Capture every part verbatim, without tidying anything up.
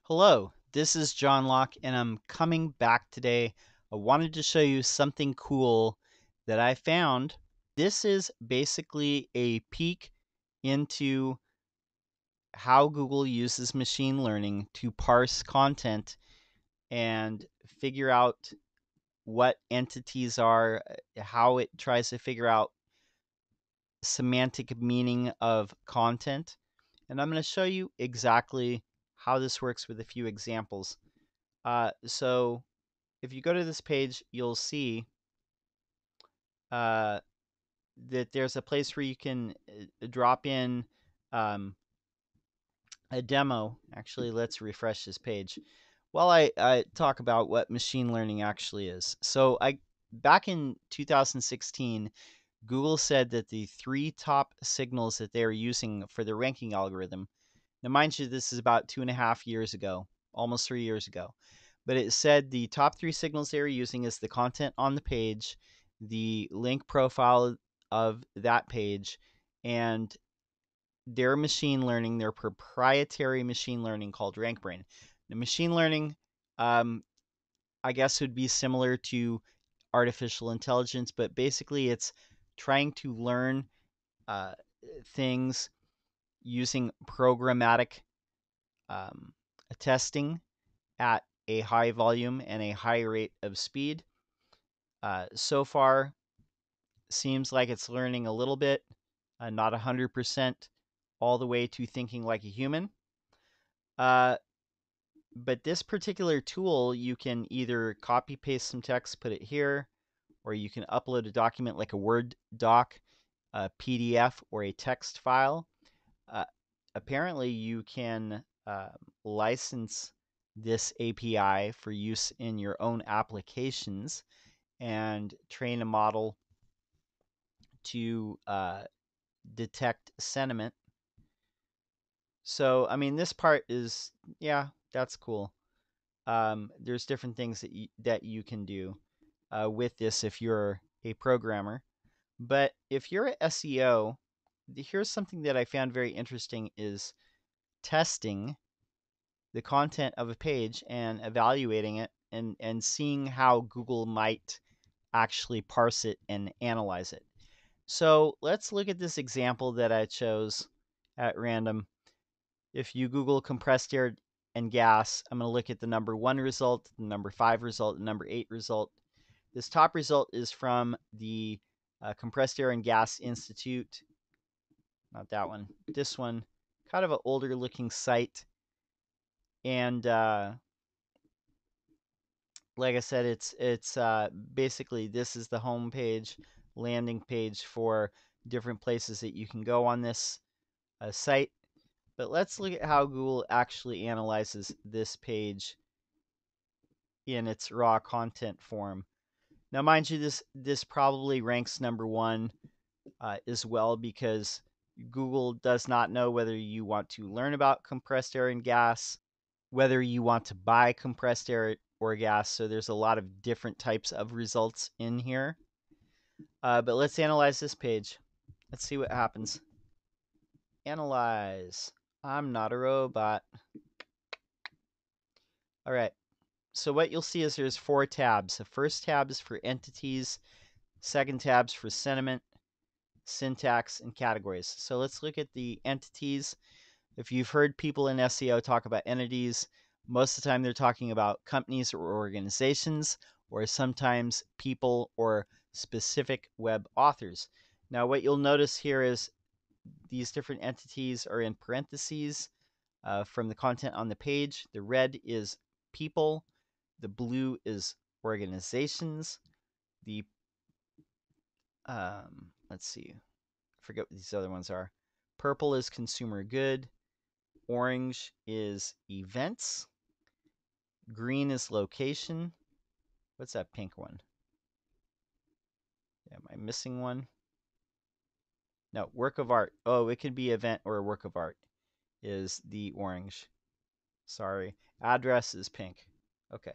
Hello, this is John Locke, and I'm coming back today. I wanted to show you something cool that I found. This is basically a peek into how Google uses machine learning to parse content and figure out what entities are, how it tries to figure out semantic meaning of content. And I'm going to show you exactly how this works with a few examples. Uh, so if you go to this page, you'll see uh, that there's a place where you can uh, drop in um, a demo. Actually, let's refresh this page while I, I talk about what machine learning actually is. So I back in two thousand sixteen, Google said that the three top signals that they were using for their ranking algorithm. Now, mind you, this is about two and a half years ago, almost three years ago. But it said the top three signals they were using is the content on the page, the link profile of that page, and their machine learning, their proprietary machine learning called RankBrain. The machine learning, um, I guess, would be similar to artificial intelligence, but basically it's trying to learn uh, things using programmatic um, testing at a high volume and a high rate of speed. Uh, so far, seems like it's learning a little bit, uh, not one hundred percent all the way to thinking like a human. Uh, but this particular tool, you can either copy paste some text, put it here, or you can upload a document like a Word doc, a P D F, or a text file. Uh, apparently, you can uh, license this A P I for use in your own applications and train a model to uh, detect sentiment. So, I mean, this part is, yeah, that's cool. Um, there's different things that you, that you can do uh, with this if you're a programmer. But if you're an S E O, here's something that I found very interesting is testing the content of a page and evaluating it and, and seeing how Google might actually parse it and analyze it. So let's look at this example that I chose at random. If you Google compressed air and gas, I'm going to look at the number one result, the number five result, the number eight result. This top result is from the uh, Compressed Air and Gas Institute. Not that one. This one. Kind of an older looking site. And uh, like I said, it's it's uh, basically this is the home page, landing page for different places that you can go on this uh, site. But let's look at how Google actually analyzes this page in its raw content form. Now, mind you, this this probably ranks number one uh, as well because Google does not know whether you want to learn about compressed air and gas, whether you want to buy compressed air or gas. So there's a lot of different types of results in here. Uh, but let's analyze this page. Let's see what happens. Analyze. I'm not a robot. All right. So what you'll see is there's four tabs. The first tab is for entities. Second tab's for sentiment, syntax, and categories. So let's look at the entities. If you've heard people in S E O talk about entities, most of the time they're talking about companies or organizations, or sometimes people or specific web authors. Now, what you'll notice here is these different entities are in parentheses uh, from the content on the page. The red is people, the blue is organizations, the um, let's see, I forget what these other ones are. Purple is consumer good. Orange is events. Green is location. What's that pink one? Am I missing one? No, work of art. Oh, it could be event or a work of art is the orange. Sorry. Address is pink. Okay.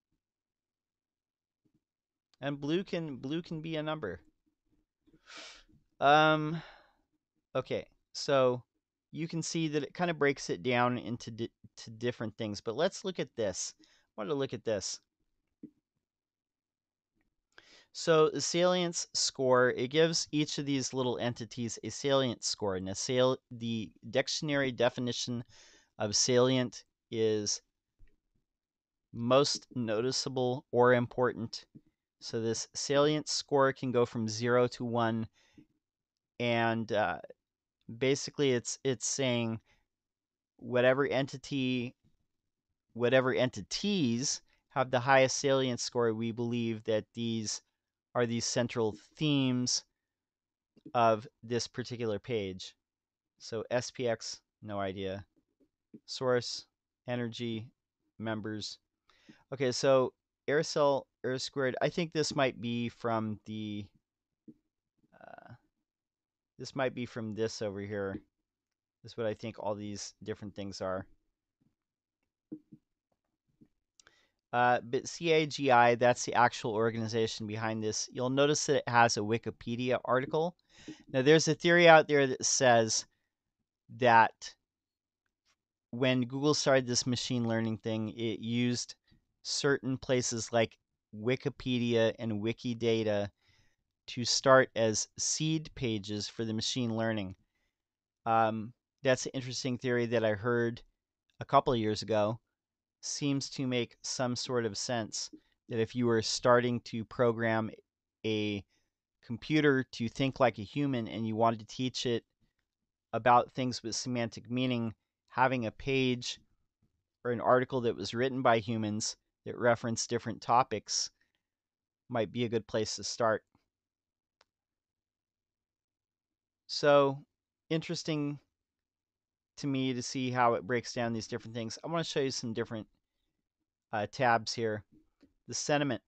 And blue can blue can be a number. Um okay. So you can see that it kind of breaks it down into di to different things. But let's look at this. I want to look at this. So the salience score, it gives each of these little entities a salience score. And the, sal the dictionary definition of salient is most noticeable or important. So this salience score can go from zero to one, and uh, basically it's it's saying whatever entity, whatever entities have the highest salience score, we believe that these are these central themes of this particular page. So S P X, no idea. Source, energy, members. Okay, so air cell, air squared. I think this might be from the, uh, this might be from this over here. This is what I think all these different things are. Uh, but C A G I, that's the actual organization behind this. You'll notice that it has a Wikipedia article. Now, there's a theory out there that says that when Google started this machine learning thing, it used certain places like Wikipedia and Wikidata to start as seed pages for the machine learning. Um, that's an interesting theory that I heard a couple of years ago. Seems to make some sort of sense that if you were starting to program a computer to think like a human and you wanted to teach it about things with semantic meaning, having a page or an article that was written by humans that referenced different topics might be a good place to start. So interesting to me to see how it breaks down these different things. I want to show you some different uh, tabs here. The sentiment.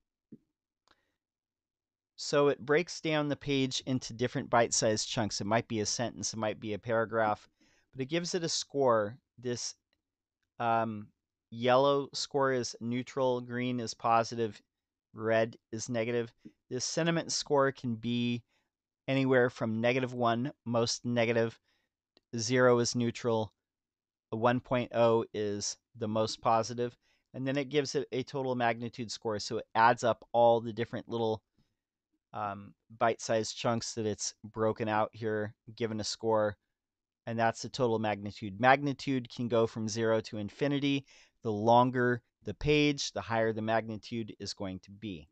So it breaks down the page into different bite-sized chunks. It might be a sentence, it might be a paragraph, but it gives it a score. This um, yellow score is neutral, green is positive, red is negative. This sentiment score can be anywhere from negative one, most negative, zero is neutral, a one point oh is the most positive, and then it gives it a total magnitude score. So it adds up all the different little um, bite-sized chunks that it's broken out here, given a score, and that's the total magnitude. Magnitude can go from zero to infinity. The longer the page, the higher the magnitude is going to be.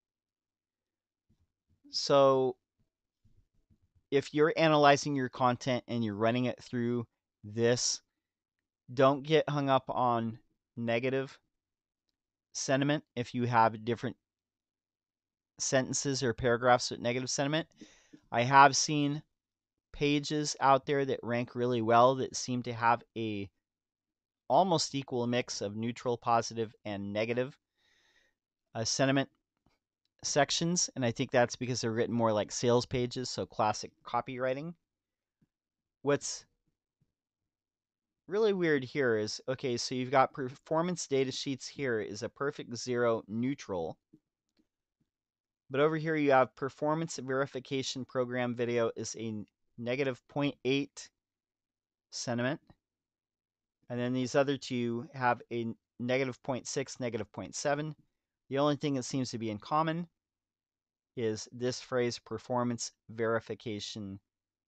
So if you're analyzing your content and you're running it through this, don't get hung up on negative sentiment if you have different sentences or paragraphs with negative sentiment. I have seen pages out there that rank really well that seem to have a almost equal mix of neutral, positive, and negative uh, sentiment sections, and I think that's because they're written more like sales pages, so classic copywriting. What's really weird here is, okay, so you've got performance data sheets here is a perfect zero neutral, but over here you have performance verification program video is a negative zero point eight sentiment, and then these other two have a negative zero point six, negative zero point seven. The only thing that seems to be in common is this phrase, performance verification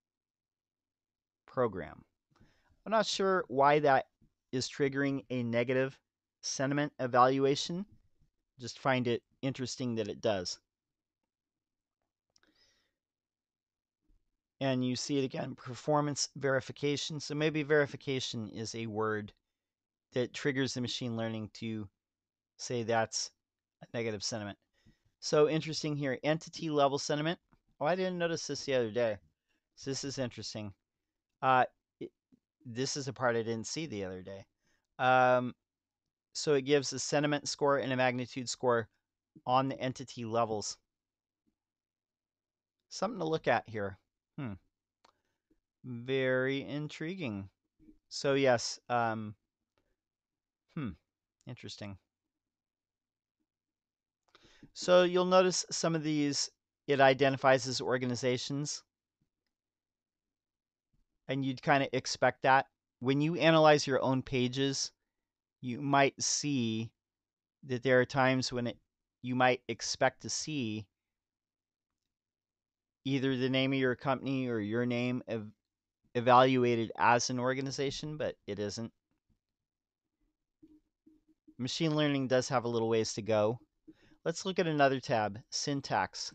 program. I'm not sure why that is triggering a negative sentiment evaluation. Just find it interesting that it does. And you see it again, performance verification. So maybe verification is a word that triggers the machine learning to say that's a negative sentiment. So interesting here, entity level sentiment. Oh, I didn't notice this the other day. So this is interesting. Uh, it, this is a part I didn't see the other day. Um, so it gives a sentiment score and a magnitude score on the entity levels. Something to look at here. Hmm. Very intriguing. So yes, um, hmm, interesting. So you'll notice some of these, it identifies as organizations. and you'd kind of expect that. When you analyze your own pages, you might see that there are times when it, you might expect to see either the name of your company or your name ev- evaluated as an organization, but it isn't. Machine learning does have a little ways to go. Let's look at another tab, syntax.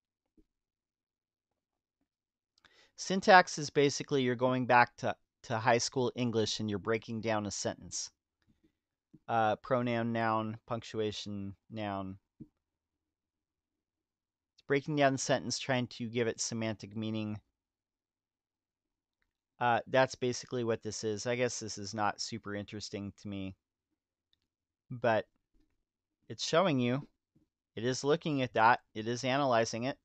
Syntax is basically you're going back to, to high school English and you're breaking down a sentence. Uh, pronoun, noun, punctuation, noun. It's breaking down the sentence, trying to give it semantic meaning. Uh, that's basically what this is. I guess this is not super interesting to me, but it's showing you. It is looking at that. It is analyzing it.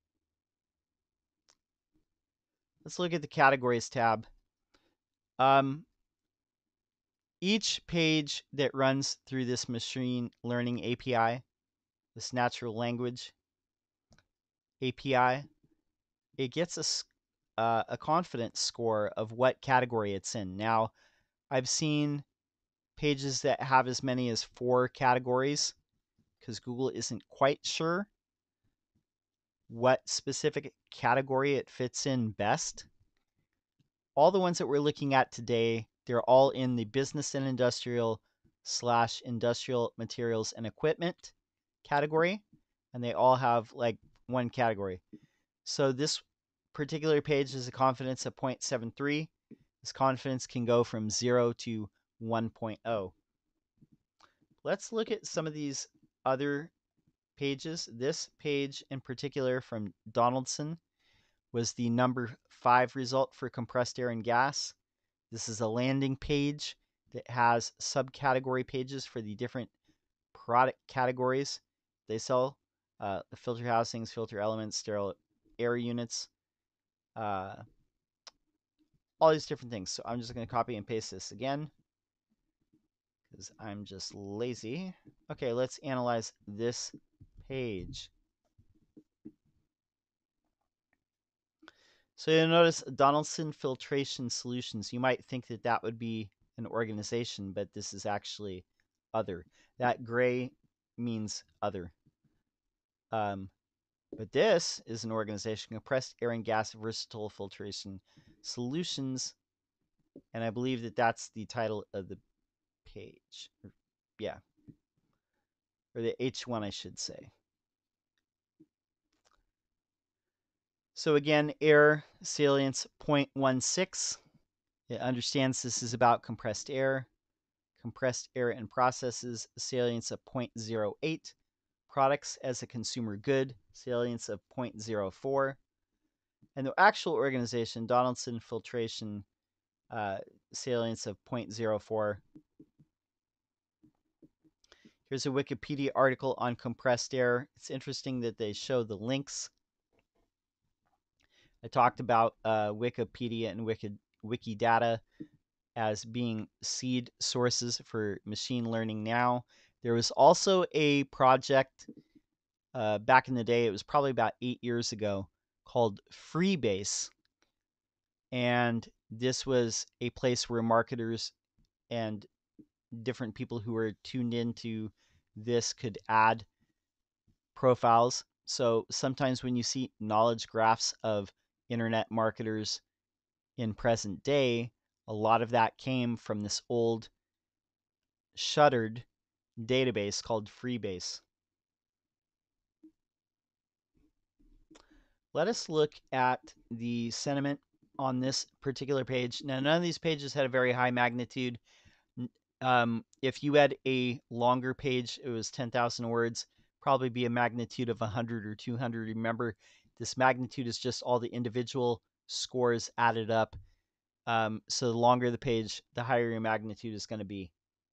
Let's look at the categories tab. Um, each page that runs through this machine learning A P I, this natural language A P I, it gets a, uh, a confidence score of what category it's in. Now, I've seen pages that have as many as four categories because Google isn't quite sure what specific category it fits in best. All the ones that we're looking at today, they're all in the business and industrial slash industrial materials and equipment category, and they all have like one category. So this particular page is a confidence of zero point seven three. This confidence can go from zero to one point zero. Let's look at some of these other pages. This page in particular from Donaldson was the number five result for compressed air and gas. This is a landing page that has subcategory pages for the different product categories they sell. Uh, the filter housings, filter elements, sterile air units, uh, all these different things. So I'm just going to copy and paste this again because I'm just lazy. Okay, let's analyze this page. So you'll notice Donaldson Filtration Solutions. You might think that that would be an organization, but this is actually other. That gray means other. Um, but this is an organization, Compressed Air and Gas Versatile Filtration Solutions, and I believe that that's the title of the page. Yeah, or the H one, I should say. So again, air salience zero point one six. It understands this is about compressed air. Compressed air and processes, salience of zero point zero eight. Products as a consumer good, salience of zero point zero four. And the actual organization, Donaldson Filtration, uh, salience of zero point zero four. Here's a Wikipedia article on compressed air. It's interesting that they show the links. I talked about uh, Wikipedia and Wiki, Wikidata as being seed sources for machine learning now. There was also a project uh, back in the day, it was probably about eight years ago, called Freebase. And this was a place where marketers and different people who were tuned into this could add profiles. So sometimes when you see knowledge graphs of internet marketers in present day, a lot of that came from this old shuttered database called Freebase. Let us look at the sentiment on this particular page. Now, none of these pages had a very high magnitude. Um, if you had a longer page, it was ten thousand words, probably be a magnitude of one hundred or two hundred. Remember, this magnitude is just all the individual scores added up. Um, so the longer the page, the higher your magnitude is going to be.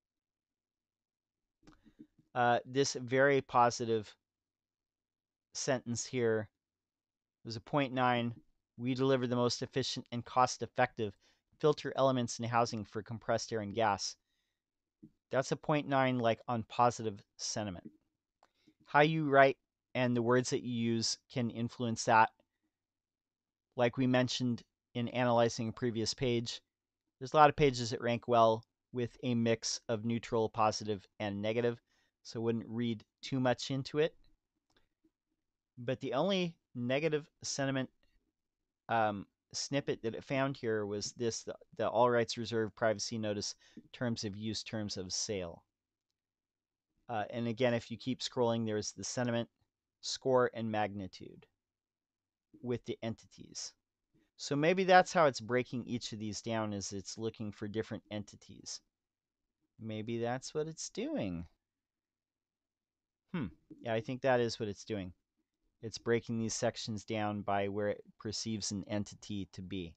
Uh, this very positive sentence here was a zero point nine. We deliver the most efficient and cost-effective filter elements in housing for compressed air and gas. That's a zero point nine, like on positive sentiment. How you write and the words that you use can influence that. Like we mentioned in analyzing a previous page. There's a lot of pages that rank well with a mix of neutral, positive, and negative, so I wouldn't read too much into it. But the only negative sentiment um, snippet that it found here was this, the, the all rights reserved privacy notice, terms of use, terms of sale. Uh, and again, if you keep scrolling, there's the sentiment, score, and magnitude with the entities. So maybe that's how it's breaking each of these down, is it's looking for different entities. Maybe that's what it's doing. Hmm. Yeah, I think that is what it's doing. It's breaking these sections down by where it perceives an entity to be.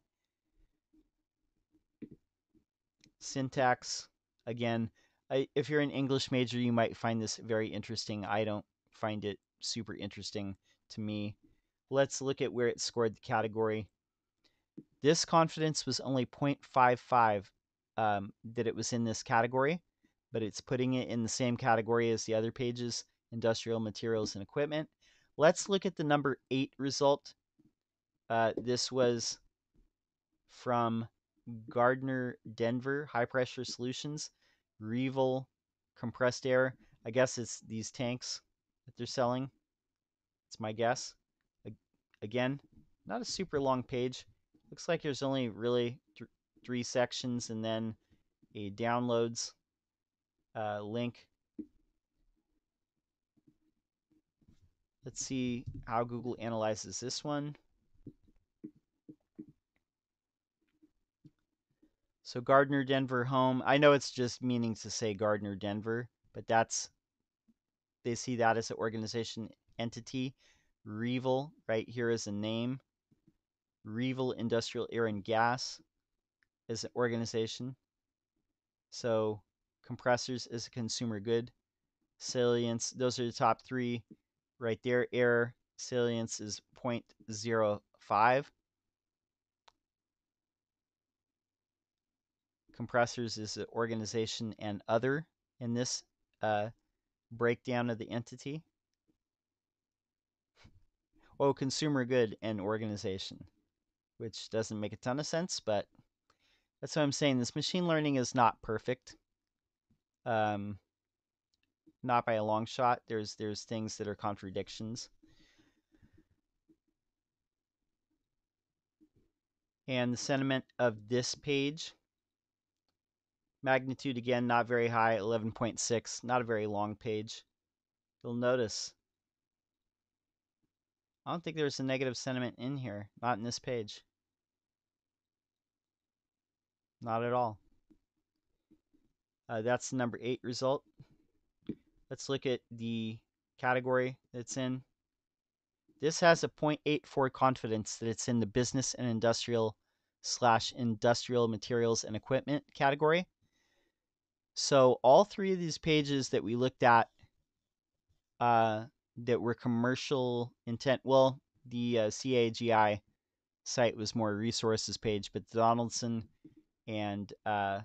Syntax, again, I, if you're an English major, you might find this very interesting. I don't find it super interesting to me. Let's look at where it scored the category. This confidence was only zero point five five um, that it was in this category, but it's putting it in the same category as the other pages, industrial materials and equipment. Let's look at the number eight result. Uh, this was from Gardner Denver, high pressure solutions, Revel compressed air. I guess it's these tanks that they're selling. It's my guess. Again, not a super long page. Looks like there's only really th three sections and then a downloads uh, link. Let's see how Google analyzes this one. So Gardner Denver home. I know it's just meaning to say Gardner Denver, but that's, they see that as an organization entity. Revel right here is a name. Revel Industrial Air and Gas is an organization. So compressors is a consumer good. Salience, those are the top three right there. Air salience is zero point zero five. Compressors is an organization and other in this uh, breakdown of the entity. Oh, consumer good and organization, which doesn't make a ton of sense, but that's what I'm saying. This machine learning is not perfect. Um, not by a long shot. There's there's things that are contradictions. And the sentiment of this page, magnitude again, not very high, eleven point six, not a very long page. You'll notice, I don't think there's a negative sentiment in here, not in this page. Not at all. Uh, that's the number eight result. Let's look at the category that's in. This has a zero point eight four confidence that it's in the business and industrial slash industrial materials and equipment category. So all three of these pages that we looked at uh, that were commercial intent, well, the uh, C A G I site was more resources page, but Donaldson and uh,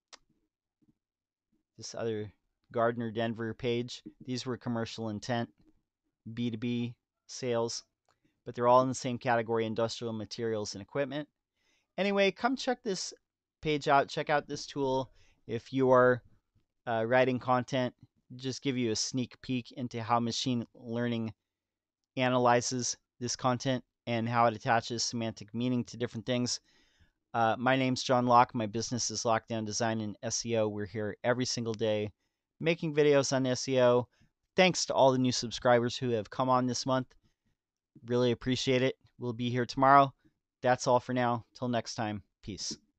this other Gardner Denver page, these were commercial intent, B two B sales, but they're all in the same category, industrial materials and equipment. Anyway, come check this page out. Check out this tool. If you are uh, writing content, just give you a sneak peek into how machine learning analyzes this content and how it attaches semantic meaning to different things. Uh, my name's John Locke. My business is Lockdown Design and S E O. We're here every single day making videos on S E O. Thanks to all the new subscribers who have come on this month. Really appreciate it. We'll be here tomorrow. That's all for now. Till next time. Peace.